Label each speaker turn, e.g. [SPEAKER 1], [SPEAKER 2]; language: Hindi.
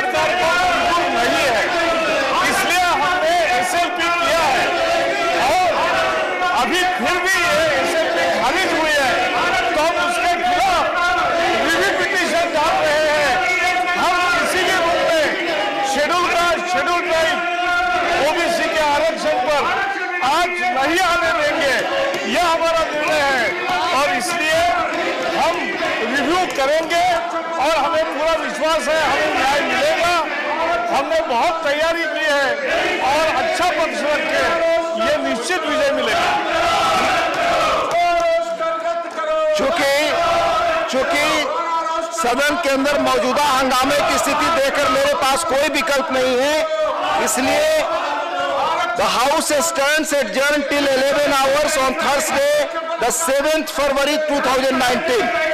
[SPEAKER 1] सरकार को मंजूर नहीं है, इसलिए हमने एसएलपी किया है और अभी फिर भी ये एसएलपी खारिज हुई है तो हम उसके खिलाफ रिव्यू पिटीशन डाल रहे हैं। हम किसी भी रूप में शेड्यूल ट्राइब ओबीसी के आरक्षण पर आज नहीं आने देंगे, यह हमारा निर्णय है और इसलिए हम रिव्यू करेंगे और हमें पूरा विश्वास है हमें न्याय मिलेगा। हमने बहुत तैयारी की है और अच्छा पक्ष रख के ये निश्चित विजय मिलेगा।
[SPEAKER 2] चूंकि सदन के अंदर मौजूदा हंगामे की स्थिति देखकर मेरे पास कोई विकल्प नहीं है, इसलिए The House stands adjourned till 11 hours on Thursday, the 7th February 2019.